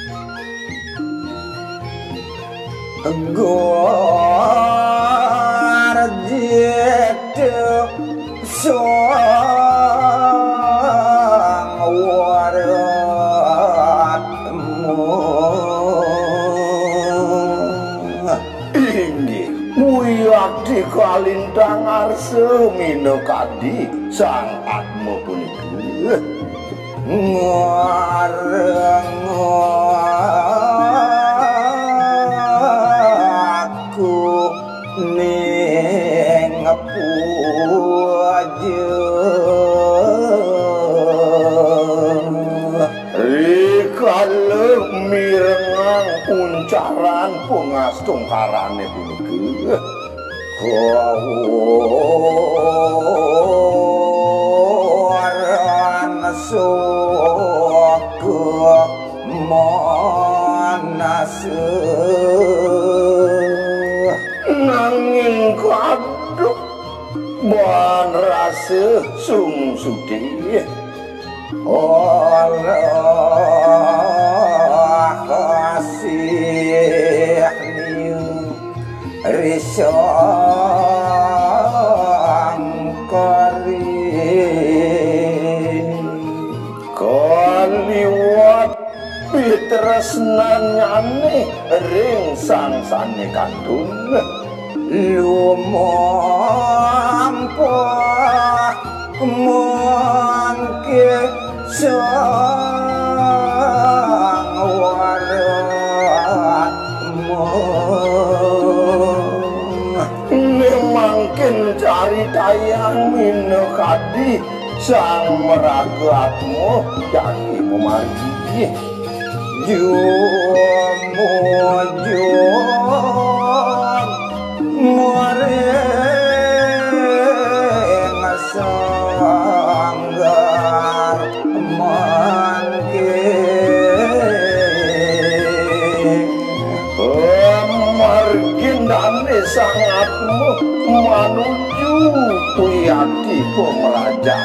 Gorjetu sang waratmu inggih Wiyadi kalintang arsa minakadi sang atma punika ngareng aku ning puja rikala mirengang uncaran pangastungkarane punika kawaran soka manas nanging kaduk ban rasa sungsudi Allah kasih risang kari kaliwat pitresnanyane ring sangsane kandung lumampa mangke sang waratmu mangkin cari tayang minakadi sang meragatmu jadi memargi jumu muring sanggar mangke margindane sangatmu manuju Wiyadi pemeraja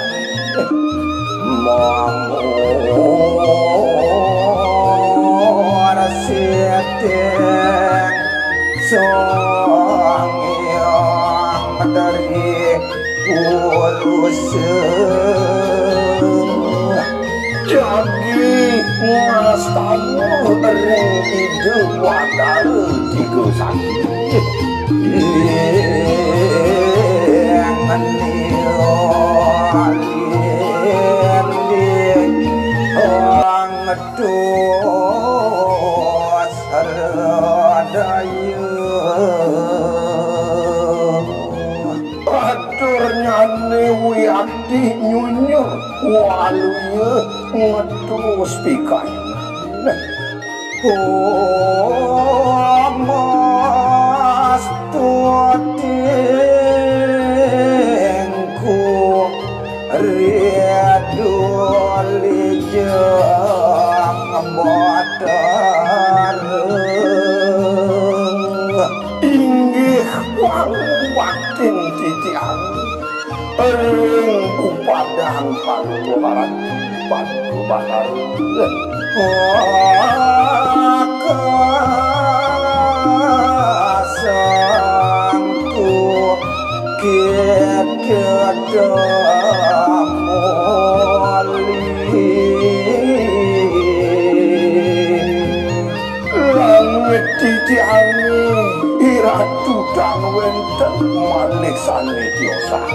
mamur seteng sang yang dari urus jadi ngastamu ring hidup watar tiga sakit yang orang dos dayu aturnya ne Wiyadi nyunyur walunya ngetus pikai oh mas tuatinku riaduli jang modar inggih watin titian ring upadan palu barat palu bakar kasangku kedamoli langit titiani iratu dan wenten manik sane tiosan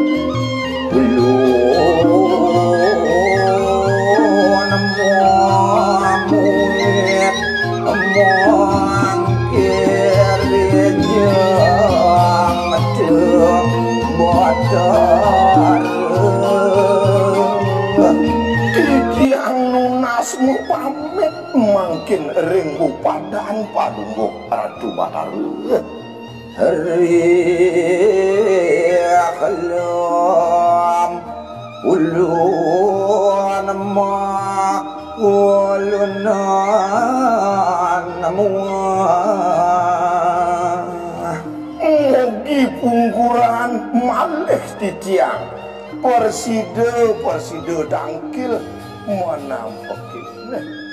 lunasmu pamit mangkin ring upadan padungguh Ratu Bataru riaklam ulun ma ulunan mugi pungkuran malih titiang persida dangkil menampek